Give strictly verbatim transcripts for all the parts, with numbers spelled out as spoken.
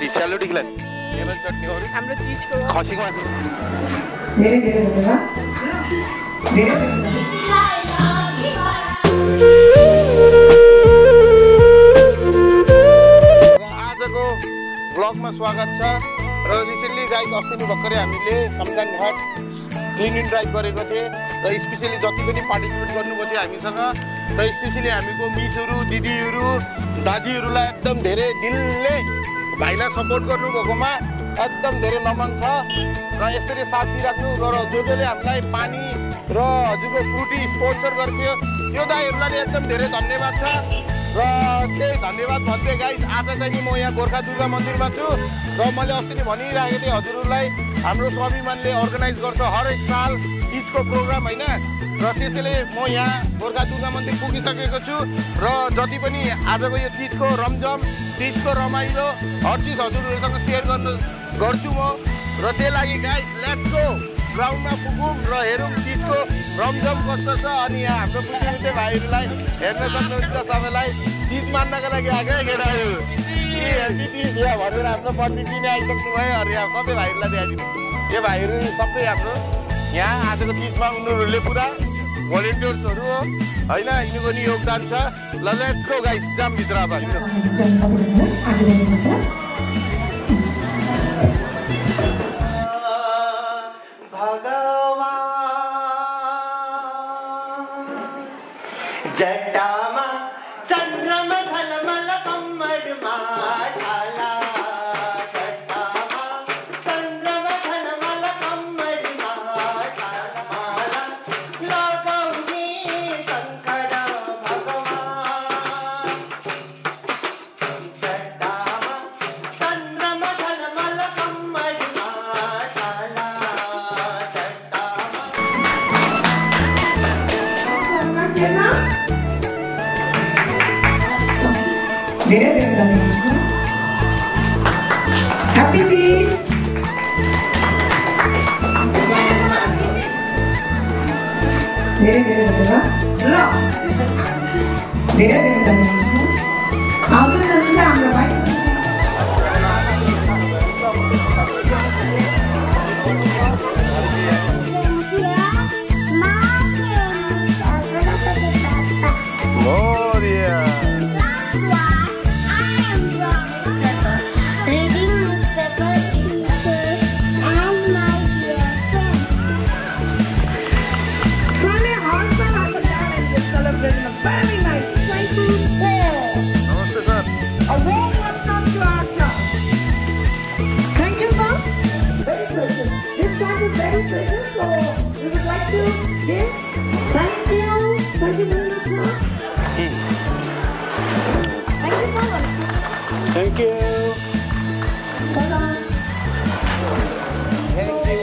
सेलरोटी सेलरोटी खिलाने टेबल चटनी हो हाम्रो तीजको खसीको मासु धेरै धेरै धन्यवाद धेरै आजको ब्लगमा स्वागत छ र रिसेन्टली गाइस अस्ति नै भर्खरै हामीले समसान घाट क्लिन एन्ड ड्राइभ गरेको थिए र स्पेशली जति पनि पार्टिसिपेट गर्नुभएको थियो हामीसँग र स्पेशली हामीको मिसहरू दिदीहरू दाजुहरूलाई एकदम धेरै दिलले भाइलाई सपोर्ट गर्नुभएकोमा एकदम धेरै नमन छ र यसरी साथ दिइराख्नु र जो जसले हामीलाई पानी र हजुरको फ्रुटी स्पोन्सर गर्थ्यो त्यो दाइहरूलाई एकदम धेरै धन्यवाद छ र त्यही धन्यवाद भन्दै गाइस आज चाहिँ म यहाँ गोर्खा दुर्गा मन्दिरमा छु र मैले अस्ति नै भनिरहेको थिएँ हजुरहरूलाई हाम्रो स्वाभिमानले अर्गनाइज गर्छ हरेक साल तीजको प्रोग्राम होइन र त्यसैले म यहाँ गोर्खा दुर्गा मन्दिर पुगिसकेको छु र जति पनि आजको यो तीजको रमझम तीजको रमाइलो हर चिज हजुरहरूसँग सेयर गर्नु गर्छु म र त्यही लागि गाइस लेट्स गो ग्राउन्डमा पुगौँ र हेरौँ तीजको रमझम कस्तो छ अनि यहाँ हाम्रो बुझ्ने भाइहरूलाई हेर्न सक्नुहुन्छ सबैलाई तीज मान्नको लागि आएकै केटाहरू कि तीज यहाँ भनेर हाम्रो पण्डितजी नै आइसक्नु भयो अरू यहाँ सबै भाइहरूलाई देखाइदिनु यो भाइहरू सबै हाम्रो यहाँ आजको तीजमा उनीहरूले पुरा भोलिन्टियर्सहरू हो होइन यिनीहरूको नि योगदान छ ल लेट्स गो गाइस जाम भित्र अब जटामा चन्द्रमा झलमल कम्मरमा ढाला जटामा चन्द्रमा झलमल कम्मरमा ढाला लगाउने शङ्कर भगवान जटामा चन्द्रमा झलमल कम्मरमा ढाला जटामा धेरै धेरै धन्यवाद छ ह्यापी तीज धेरै धेरै धन्यवाद ल धेरै धेरै धन्यवाद छ आउँछ जान्छ हाम्रो भाइ Very nice. Thank you. नमस्ते sir A warm welcome to our shop. Thank you, sir. Very precious. This time is very precious, so we would like to give thank you. Thank you very much, sir. Thank you so much. Thank you Hold on. Thank you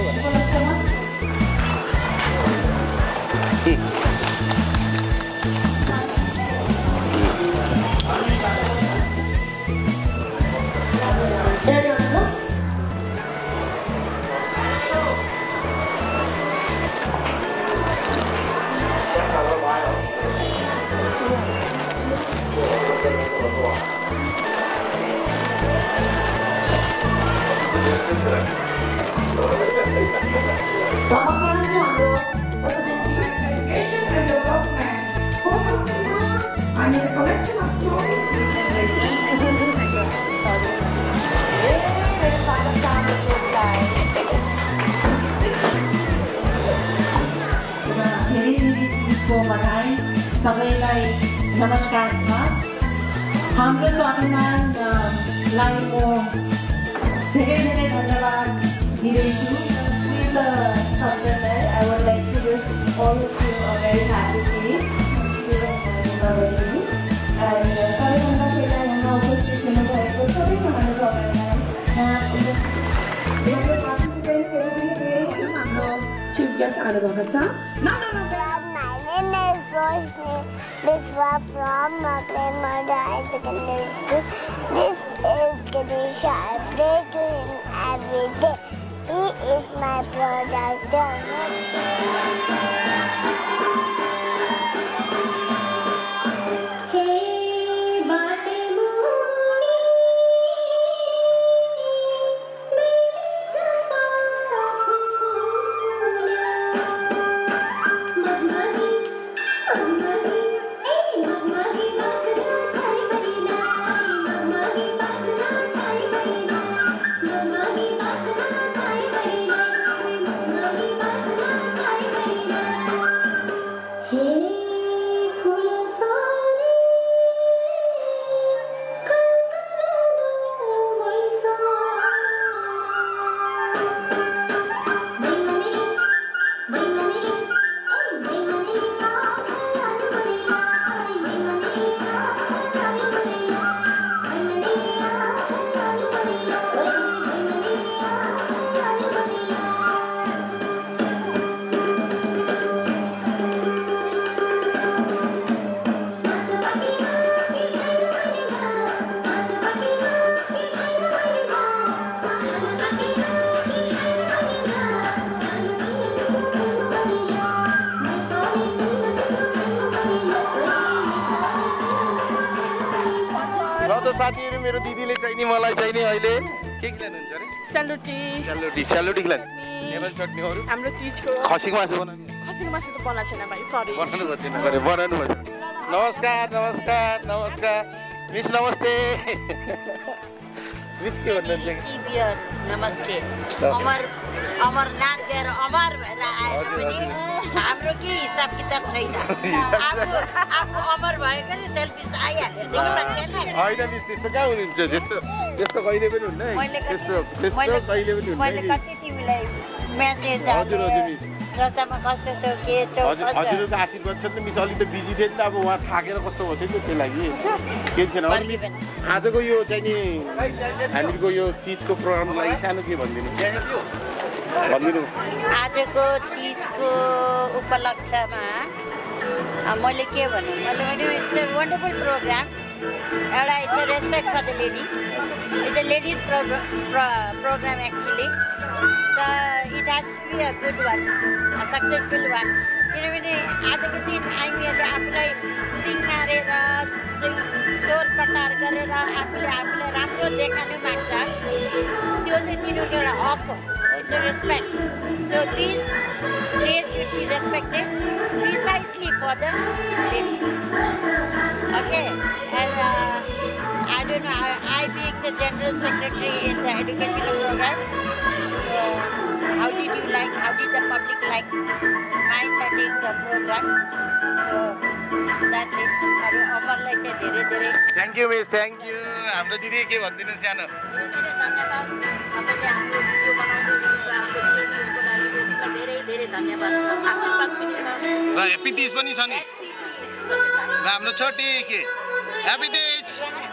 There you go. Selamat Hamro, presenting my dedication and development. Focus on I need a collection of stories. धेरै धेरै तीजको बधाई सबैलाई नमस्कार छ हाम्रो स्वाभिमानलाई म धेरै धेरै धन्यवाद दिँदैछु With the subject I would like to wish all of you a very happy Teej and सबैभन्दा पहिला यहाँ उपस्थित हुनुभएको सबै हाम्रो पार्टिसिपेन्ट्सहरू पनि धेरै छन् हाम्रो चिफ गेस्ट आउनुभएको छ My name is Roshni Biswa from Maclean High Secondary School. This is Ganesha. I pray to him every day. He is my protector. Hey, Bate Mooni, साथीहरू मेरो दिदीले चाहिने मलाई चाहिने अहिले के खिलाउनुहुन्छ अरे सेलरोटी सेलरोटी सेलरोटी खिलाउनु नेपाली चटनी अरू हाम्रो तीजको खसीको मासु बनाउने खसीको मासु त बनाएको छैन भाइ सरी बनाउनु भएको छैन गरे बनाउनु भएको छैन नमस्कार नमस्कार नमस्कार मिस नमस्ते मिस के भन्नुहुन्छ सिबियर नमस्ते अमर अमर नाम दिएर अमर भएर आएर पनि हाम्रो के हिसाब किताब छैन आफू आफू अमर भएकोले सेल्फिस आइहाल्यो होइन मिस त्यस्तो कहाँ हुनुहुन्छ त्यस्तो त्यस्तो कहिले पनि हुन्न त्यस्तो त्यस्तो कहिले पनि हुन्न मैले कति तिमीलाई मेसेज हजुर हजुर मिस जस्तामा कस्तो छौ के छौ हजुरको आशीर्वाद छ नि मिस अलि त बिजी थियो नि त अब उहाँ थाकेर कस्तो भयो थियो नि त्यही लागि के छैन आजको यो चाहिँ नि हामीको यो तीजको प्रोग्रामको लागि सानो के भनिदिनु भनिदिनु आजको तीजको उपलक्ष्यमा मैले के भने मैले मैले इट्स अ वन्डरफुल प्रोग्राम एउटा it's a respect for the ladies it's a ladies programme actually त it has to be a good one a successful one किनभने आजको दिन हामीहरूले आफूलाई सिँगारेर स्वर पटार गरेर आफूले आफूलाई राम्रो देखाउनु माग्छ त्यो चाहिँ तिनीहरूको एउटा हक हो it's a respect so this day should be respected precisely for the ladies okay and I don't know, I, I being the General Secretary in the educational program, so how did you like, how did the public like my setting the program? So that's it. अरू अमरलाई चाहिँ धेरै धेरै thank you miss thank you हाम्रो दिदी के भनिदिनु सानो धेरै धन्यवाद तपाईँले हाम्रो भिडियो बनाउँदै हुनुहुन्छ हाम्रो चेलीहरूको लागि त्यसको धेरै धेरै धन्यवाद छ आशीर्वाद पनि छ र ह्याप्पी तीज पनि छ नि र हाम्रो छोटी के ह्याप्पी तीज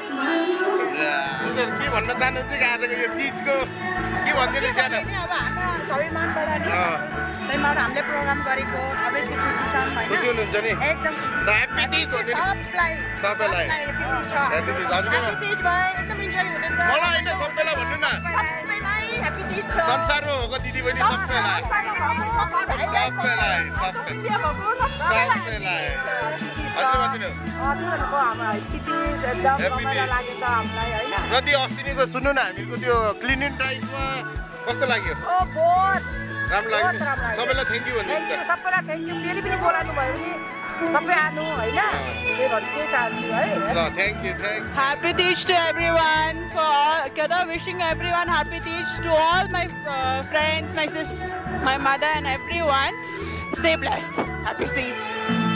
के भन्न चाहनुहुन्छ कि आजको यो तीजको के भनिदिनु सानो अब हाम्रो स्वाभिमानबाट नि स्वाभिमानबाट हामीले प्रोग्राम गरेको अब यति खुसी छन् हैन खुसी हुनुहुन्छ नि एकदम खुसी ह्याप्पी तीज हो नि सबलाई सबैलाई ह्याप्पी तीज छ ह्याप्पी तीज हजुर ह्याप्पी तीज भयो एकदम इन्जोय हुँदैछ मलाई होइन सबैलाई भन्नु न सबैलाई ह्याप्पी तीज छ संसारमा भएको दिदी बहिनी सबैलाई सबैलाई सबैलाई सबैलाई हजुर भनिदिनु हजुरहरूको हाम्रो ह्याप्पी तीज एकदम रमाइलो लागेछ हामीलाई हैन र त्यो अस्तिको सुन्नु न हामीको त्यो क्लिनिङ ड्राइभमा कस्तो लाग्यो ओ बहुत राम्रो लाग्यो सबैलाई थ्याङ्क यू भन्नु थ्याङ्क यू सबैलाई थ्याङ्क यू फेरि पनि बोलाउनु भयो भने सबै आनु हैन त्यही भन्नु चाहिँ चाहन्छु है ल thank you thank Happy Teej to everyone for Kada wishing everyone happy Teej to all my uh, friends, my sister, my mother and everyone. Stay blessed. Happy Teej.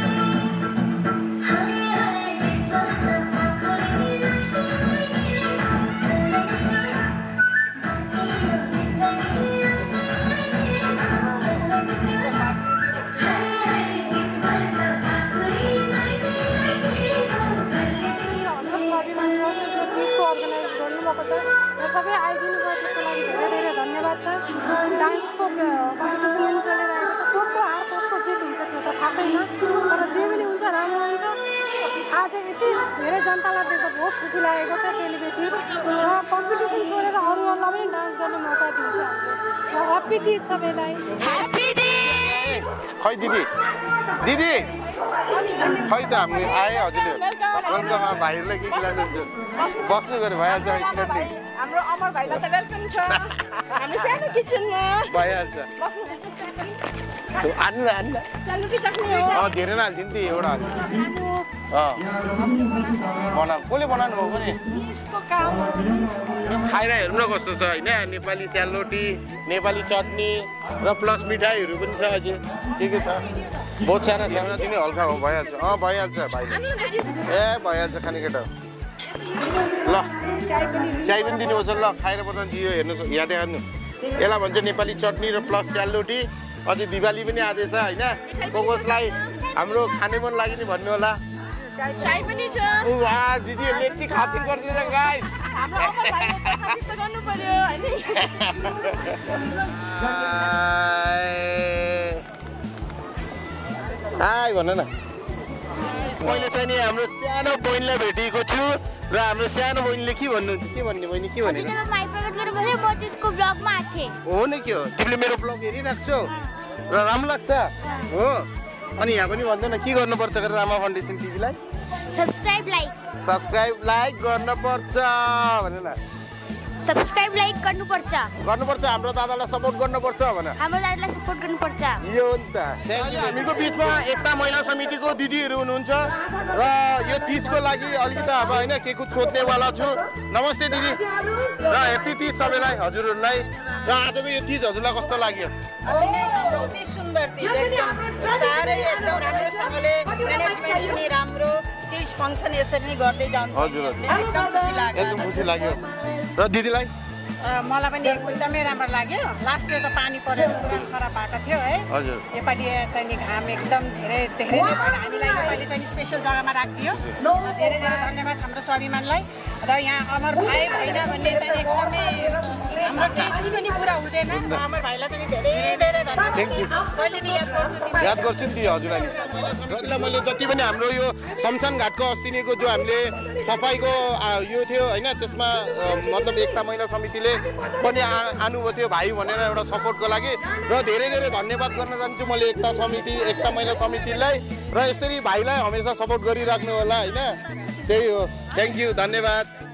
स्वाभिमान ट्रस्टले जो टिजको अर्गनाइज गर्नुभएको छ र सबै आइदिनु भयो त्यसको लागि धेरै धेरै धन्यवाद छ डान्सको कम्पिटिसन पनि चलिरहेको छ कसको हार कसको जित हुन्छ त्यो त थाहा छैन तर जे पनि हुन्छ राम्रो हुन्छ आज यति धेरै जनतालाई देख्दा बहुत खुसी लागेको छ चेलीबेटीहरू र कम्पिटिसन छोडेर अरूहरूलाई पनि डान्स गर्ने मौका दिन्छ हामीले र ह्याप्पी तिज सबैलाई ह्याप्पी तिज खै दिदी दिदी खै त हामी आए हजुरले वेलकम भाइहरूलाई के खिलाउनुहुन्छ बस्नु गरे भइहाल्छ स्ट्यान्डिङ हाम्रो अमर भाइलाई त वेलकम छ हाम्रो सानो किचनमा भइहाल्छ आन्नु आन्नु सेलरोटी चटनी हो अँ धेरै नहाल्थ्यो नि त्यो एउटा अँ बना कसले बनाउनु भएको नि मिसको काम खाएर हेर्नु न कस्तो छ होइन नेपाली सेलरोटी नेपाली चटनी र प्लस मिठाईहरू पनि छ अझै के के छ बहुत सानो सानो दिने हल्का हो भइहाल्छ अँ भइहाल्छ भाइले ए भइहाल्छ खाने केटा ल चिया पनि दिनुपर्छ ल खाएर पर्छ जियो हेर्नुहोस् यहाँ देखाउनु यसलाई भन्छ नेपाली चटनी र प्लस सेलरोटी अझै दिवाली पनि आउँदैछ होइन को कसलाई हाम्रो खाने मन लाग्यो नि भन्नु होला चाय पनि छ उ वाह दिदीहरूले यति खातिर गरिदिन्छ गाइस हाम्रो अमर भाइले खातिर त गर्नु पर्यो हैन हाय भन न मैले चाहिँ नि हाम्रो सानो बहिनीलाई भेटेको छु र हाम्रो सानो बहिनीले के भन्नुहुन्छ के भन्ने बहिनी के भने जब माइ प्रमोट गर्नुभयो म त्यसको ब्लगमा आएको थिएँ हो नि के हो तिमीले मेरो ब्लग हेरिरहेको छौ र राम्रो लाग्छ हो अनि यहाँ पनि भन्दैन के गर्नुपर्छ गरेर रामा फाउन्डेसन टिभीलाई सब्सक्राइब लाइक सब्सक्राइब लाइक गर्नुपर्छ भनेर सब्सक्राइब लाइक गर्नुपर्छ गर्नुपर्छ हाम्रो दादालाई सपोर्ट गर्नुपर्छ भने हाम्रो दादालाई सपोर्ट गर्नुपर्छ यो हो नि त हामीको बिचमा एकता महिला समितिको दिदीहरू हुनुहुन्छ र यो तीजको लागि अलिकति अब होइन के कुछ सोध्नेवाला छु नमस्ते दिदी र हेप्पी तीज सबैलाई हजुरहरूलाई र आजको यो तीज हजुरलाई कस्तो लाग्यो अति सुन्दर तीज एकदम साह्रै एकदम राम्रोसँगले म्यानेजमेन्ट पनि राम्रो तीज फङ्सन यसरी नै गर्दै जानु हजुर एकदम खुसी लाग्यो एकदम खुसी लाग्यो र दिदीलाई मलाई पनि एकदमै राम्रो लाग्यो लास्ट इयर त पानी परेर पुरा खराब भएको थियो है हजुर योपालि चाहिँ नि घाम एकदम धेरै धेरै नै भएर हामीलाई योपालि चाहिँ स्पेसल जग्गामा राखिदियो धेरै धेरै धन्यवाद हाम्रो स्वाभिमानलाई र यहाँ अमर भाइ भएन भने त एकदमै हाम्रो केही चिज पनि पुरा हुँदैन अमर भाइलाई चाहिँ धेरै धेरै धन्यवाद कहिले नि याद गर्छु तिमीलाई याद गर्छु नि हजुरलाई जतिलाई मैले जति पनि हाम्रो यो शमशान घाटको अस्तिनीको जो हामीले सफाइको यो थियो होइन त्यसमा मतलब एकता महिला समितिले पनि आउनुभएको थियो भाइ भनेर एउटा सपोर्टको लागि र धेरै धेरै धन्यवाद गर्न चाहन्छु मैले एकता समिति एकता महिला समितिलाई र यसरी भाइलाई हमेसा सपोर्ट गरिराख्नु होला होइन त्यही हो थ्याङ्क यू धन्यवाद